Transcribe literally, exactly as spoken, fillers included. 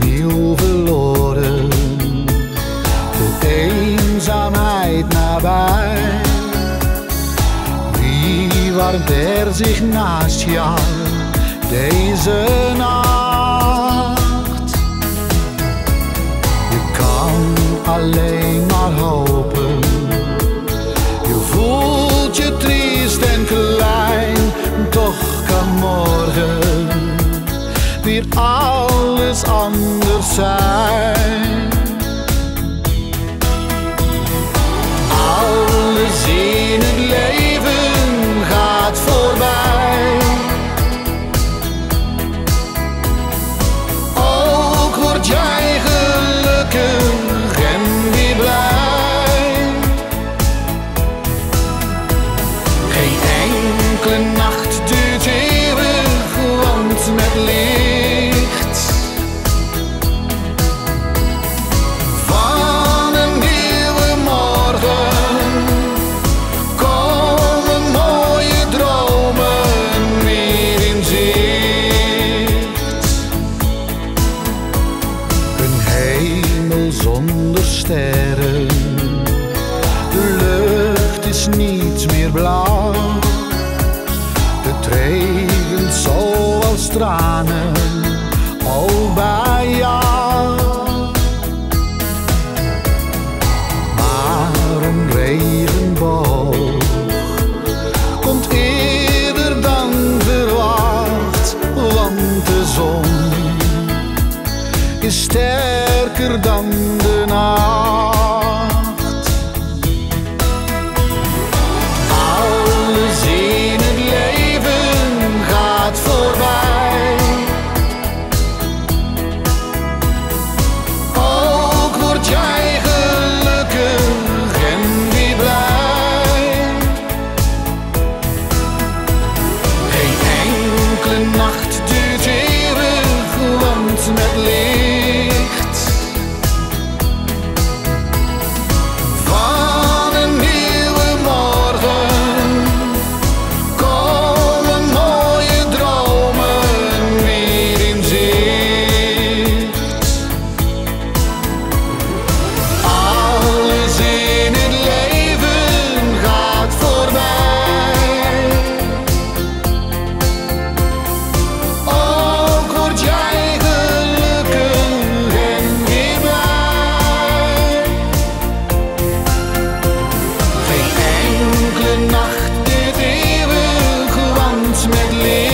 opnieuw verloren, de eenzaamheid nabij. Wie warmt er zich naast jou deze nacht? Je kan alleen maar hopen. Je voelt je triest en klein, toch kan morgen weer alles anders zijn. Alles in het leven gaat voorbij. Ook word jij gelukkig en weer blij. Geen enkele nacht duurt eeuwig, want met licht van een nieuwe morgen komen mooie dromen weer in zicht. Een hemel zonder sterren, de lucht is niet meer blauw. Het regent zoals tranen, ook bij jou. Maar een regenboog komt eerder dan verwacht, want de zon is sterker dan de nacht. Alles in het leven gaat voorbij. Ook word jij gelukkig en weer blij. Geen enkele nacht duurt eeuwig, want met licht van een nieuwe morgen komen mooie dromen weer in zicht. Alles in het leven gaat voorbij. Ook word jij gelukkig en weer blij. Geen enkele nacht duurt eeuwig, want met licht